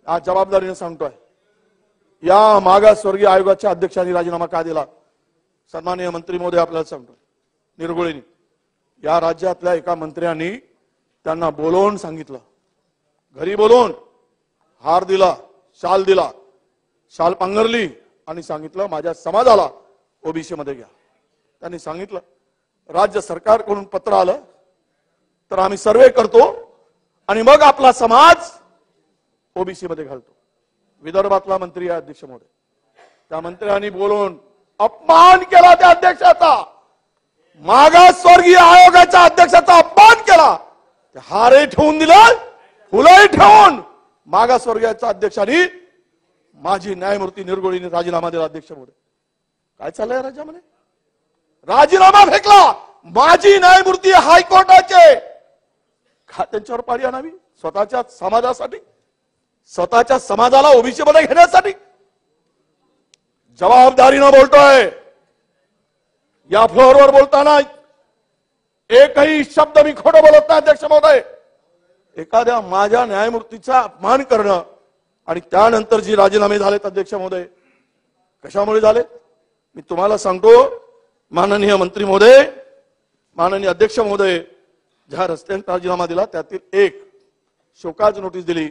आज जबाबदारीने सांगतोय, या मागासवर्गीय आयोगाच्या अध्यक्षांनी राजीनामा का दिला? सन्माननीय मंत्री महोदय आपल्याला सांगतो, निरगुळेंनी या राज्यातल्या एका मंत्र्यांनी त्यांना बोलवून सांगितलं, घरी बोलवून हार दिला, शाल दिला, शाल पांघरली आणि सांगितलं माझ्या समाजाला ओबीसी मध्ये घ्या. त्यांनी सांगितलं राज्य सरकारकडून पत्र आलं तर आम्ही सर्वे करतो आणि मग आपला समाज ओबीसी मध्ये घालतो. विदर्भातला मंत्री आहे अध्यक्ष महोदय, त्या मंत्र्यांनी बोलून अपमान केला त्या अध्यक्षाचा, मागासवर्गीय आयोगाच्या अध्यक्षाचा अपमान केला. हारही ठेवून दिलं, फुलंही ठेवून मागासवर्गीयाच्या अध्यक्षांनी माजी न्यायमूर्ती निरगुळेंनी राजीनामा दिला. अध्यक्ष महोदय काय चाललंय राज्यामध्ये? राजीनामा फेकला माजी न्यायमूर्ती हायकोर्टाचे. का त्यांच्यावर पाळी आणावी? स्वतःच्या समाजासाठी, स्वतःच्या समाजाला ओबीसी मध्ये घेण्यासाठी? जबाबदारीनं बोलतोय. या फ्लोअरवर बोलताना एकही शब्द मी खोटं बोलत नाही अध्यक्ष महोदय. एखाद्या माझ्या न्यायमूर्तीचा अपमान करणं आणि त्यानंतर जी राजीनामे झालेत अध्यक्ष महोदय, कशामुळे झाले मी तुम्हाला सांगतो. माननीय मंत्री महोदय, माननीय अध्यक्ष महोदय, ज्या रस्त्याने राजीनामा दिला त्यातील एक शोकाज नोटीस दिली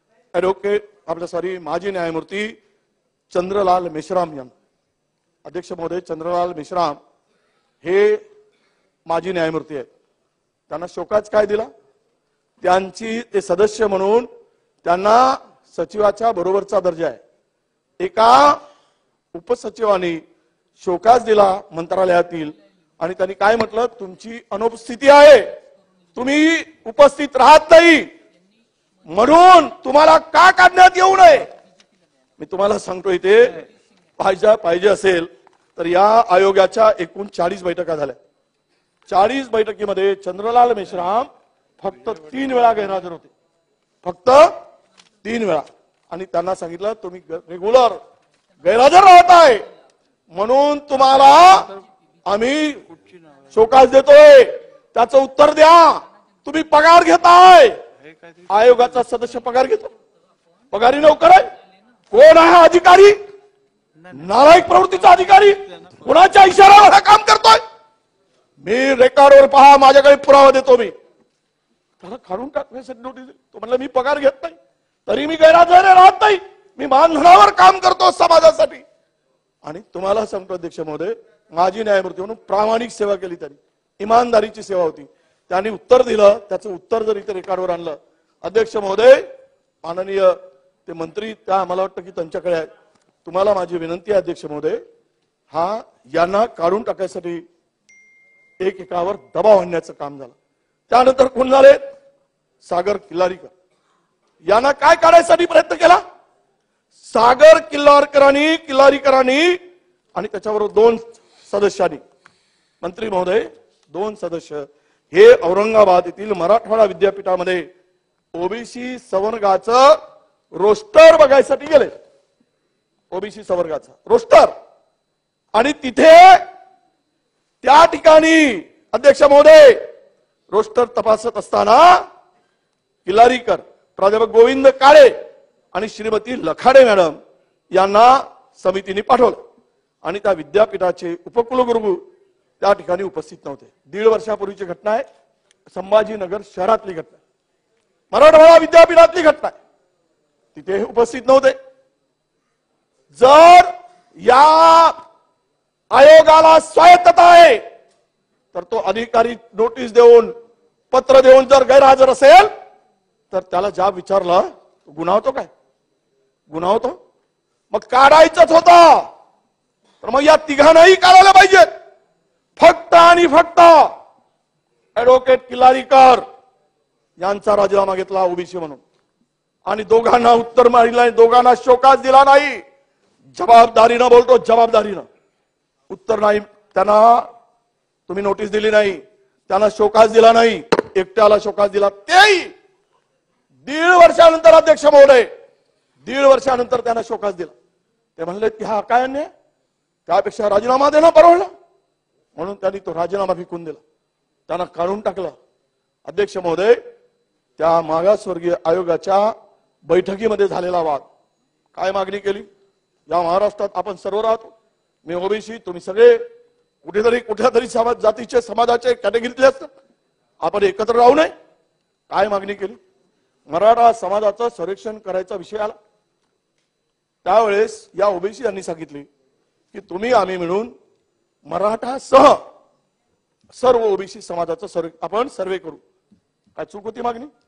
माजी न्यायमूर्ती चंद्रलाल मेश्राम यांना. अध्यक्ष महोदय, चंद्रलाल मेश्राम हे माजी न्यायमूर्ती आहेत. त्यांना शोकाज काय दिला? त्यांची ते सदस्य म्हणून त्यांना सचिवाच्या बरोबरचा दर्जा आहे. एका उपसचिवांनी शोकाज दिला मंत्रालयातील आणि त्यांनी काय म्हटलं, तुमची अनुपस्थिती आहे, तुम्ही उपस्थित राहत नाही म्हणून तुम्हाला का काढण्यात येऊ नये. मी तुम्हाला सांगतो इथे पाहिजे असेल तर या आयोगाच्या एकूण 40 बैठका झाल्या. 40 बैठकीमध्ये चंद्रलाल मेश्राम फक्त 3 वेळा गैरहजर होते, फक्त 3 वेळा. आणि त्यांना सांगितलं तुम्ही रेग्युलर गैरहजर राहत आहे म्हणून तुम्हाला आम्ही शोकाज देतोय, त्याचं उत्तर द्या. तुम्ही पगार घेताय, आयोगाचा सदस्य पगार घेतो, पगारी नोकर आहे. कोण आहे अधिकारी? नालायक प्रवृत्तीचा अधिकारी. कुणाच्या इशाऱ्यावर हा काम करतोय? मी रेकॉर्डवर पहा, माझ्याकडे पुरावा देतो. मी त्याला काढून टाकण्यासाठी नोटीस दिली. तो म्हणला मी पगार घेत नाही, तरी मी गैरहजर राहत नाही, मी मानधनावर काम करतो समाजासाठी. आणि तुम्हाला सांगतो अध्यक्ष महोदय, माजी न्यायमूर्ती म्हणून प्रामाणिक सेवा केली त्यांनी, इमानदारीची सेवा होती. त्यांनी उत्तर दिलं, त्याचं उत्तर जर इथे रेकॉर्डवर आणलं अध्यक्ष महोदय, माननीय ते मंत्री त्या मला वाटतं की त्यांच्याकडे आहे. तुम्हाला माझी विनंती आहे अध्यक्ष महोदय, हा यांना काढून टाकायसाठी एकावर दबाव आणण्याचं काम झालं. त्यानंतर कोण झाले? सागर किल्लारीकर. यांना काय काढायसाठी प्रयत्न केला? सागर किल्लारीकरांनी आणि त्याच्याबरोबर 2 सदस्यांनी, मंत्री महोदय 2 सदस्य हे औरंगाबाद येथील मराठवाडा विद्यापीठामध्ये ओबीसी संवर्गाचं रोस्टर बघायसाठी गेले. ओबीसी संवर्गाचा रोस्टर. आणि तिथे त्या ठिकाणी अध्यक्ष महोदय रोस्टर तपासत असताना किल्लारीकर, प्राध्यापक गोविंद काळे आणि श्रीमती लखाडे मॅडम यांना समितीने पाठवलं. आणि त्या विद्यापीठाचे उपकुलगुरू त्या ठिकाणी उपस्थित नव्हते. 1.5 वर्षापूर्वीची घटना आहे, संभाजीनगर शहरातली घटना, मराठवाडा विद्यापीठातली घटना आहे. तिथे उपस्थित नव्हते. जर या आयोगाला स्वायत्तता आहे तर तो अधिकारी नोटीस देऊन, पत्र देऊन जर गैरहजर असेल तर त्याला जाब विचारला, गुन्हा होतो काय? गुन्हा होतो? मग काढायचंच होतं तर मग या तिघांनाही काढायला पाहिजेत. फक्त आणि फक्त ऍडव्होकेट किल्लारीकर यांचा राजीनामा घेतला ओबीसी म्हणून आणि दोघांना उत्तर मारिला, दोघांना शोकाज दिला नाही. जबाबदारीनं बोलतो, जबाबदारीनं. उत्तर नाही, त्यांना तुम्ही नोटीस दिली नाही, त्यांना शोकाज दिला नाही, एकट्याला शोकाज दिला, तेही 1.5 वर्षानंतर अध्यक्ष महोदय, 1.5 वर्षानंतर त्यांना शोकाज दिला. ते म्हणले की हा काय अन्याय, त्यापेक्षा राजीनामा देणं परवडलं म्हणून त्यांनी तो राजीनामा फेकून दिला, त्यांना काढून टाकलं. अध्यक्ष महोदय, त्या मागासवर्गीय आयोगाच्या बैठकीमध्ये झालेला वाद, काय मागणी केली? या महाराष्ट्रात आपण सर्व राहतो, मी ओबीसी, तुम्ही सगळे कुठेतरी कुठल्या तरी समाज जातीचे समाजाचे कॅटेगरीतले असतात, आपण एकत्र राहू नये. काय मागणी केली? मराठा समाजाचं संरक्षण करायचा विषय आला त्यावेळेस या ओबीसी यांनी सांगितले की तुम्ही आम्ही मिळून मराठासह सर्व ओबीसी समाजाचं आपण सर्वे करू. काय चूक होती मागणी?